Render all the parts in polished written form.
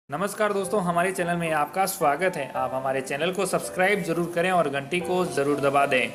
नमस्कार दोस्तों, हमारे चैनल में आपका स्वागत है। आप हमारे चैनल को सब्सक्राइब जरूर करें और घंटी को ज़रूर दबा दें।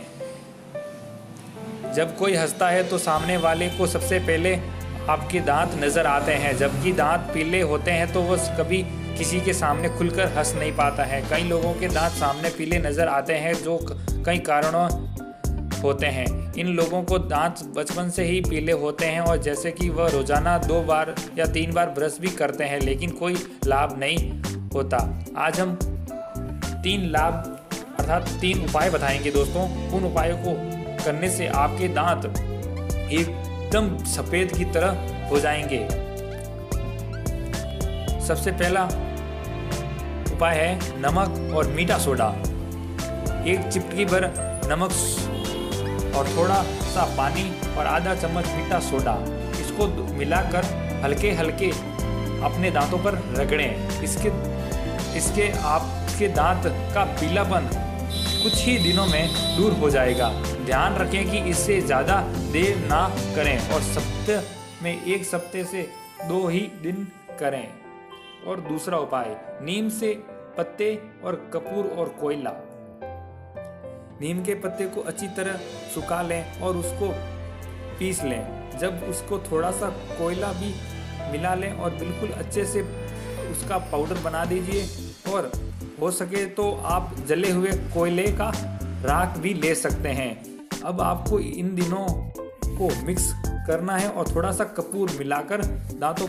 जब कोई हंसता है तो सामने वाले को सबसे पहले आपके दांत नज़र आते हैं। जबकि दांत पीले होते हैं तो वह कभी किसी के सामने खुलकर हंस नहीं पाता है। कई लोगों के दांत सामने पीले नज़र आते हैं जो कई कारणों होते हैं। इन लोगों को दांत बचपन से ही पीले होते हैं और जैसे कि वह रोजाना 2 बार या 3 बार ब्रश भी करते हैं, लेकिन कोई लाभ नहीं होता। आज हम 3 लाभ अर्थात 3 उपाय बताएंगे दोस्तों। उन उपायों को करने से आपके दांत एकदम सफ़ेद की तरह हो जाएंगे। सबसे पहला उपाय है नमक और मीठा सोडा। 1 चिपटी भर नमक और थोड़ा सा पानी और आधा चम्मच मीठा सोडा, इसको मिलाकर हल्के हल्के अपने दांतों पर रगड़ें। इसके आपके दांत का पीलापन कुछ ही दिनों में दूर हो जाएगा। ध्यान रखें कि इससे ज़्यादा देर ना करें और सप्ताह में 1 सप्ताह से 2 ही दिन करें। और दूसरा उपाय नीम से पत्ते और कपूर और कोयला। नीम के पत्ते को अच्छी तरह सुखा लें और उसको पीस लें। जब उसको थोड़ा सा कोयला भी मिला लें और बिल्कुल अच्छे से उसका पाउडर बना दीजिए। और हो सके तो आप जले हुए कोयले का राख भी ले सकते हैं। अब आपको इन दिनों को मिक्स करना है और थोड़ा सा कपूर मिलाकर दांतों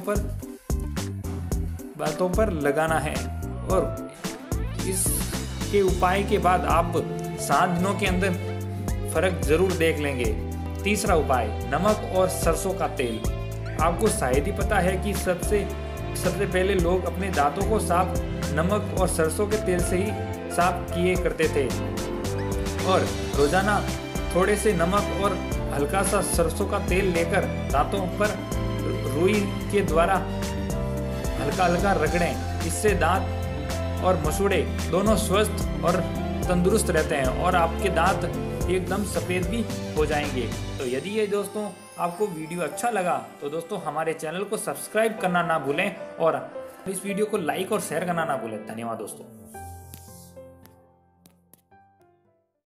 पर लगाना है। और इसके उपाय के बाद आप 7 दिनों के अंदर फर्क जरूर देख लेंगे। तीसरा उपाय नमक और सरसों का तेल। आपको शायद ही पता है कि सबसे पहले लोग अपने दांतों को साफ नमक और सरसों के तेल से ही साफ किए करते थे। और रोजाना थोड़े से नमक और हल्का सा सरसों का तेल लेकर दांतों पर रुई के द्वारा हल्का हल्का रगड़ें। इससे दांत और मसूड़े दोनों स्वस्थ और तंदुरुस्त रहते हैं और आपके दांत एकदम सफ़ेद भी हो जाएंगे। तो यदि ये दोस्तों आपको वीडियो अच्छा लगा तो दोस्तों हमारे चैनल को सब्सक्राइब करना ना भूलें और इस वीडियो को लाइक और शेयर करना ना भूलें। धन्यवाद दोस्तों।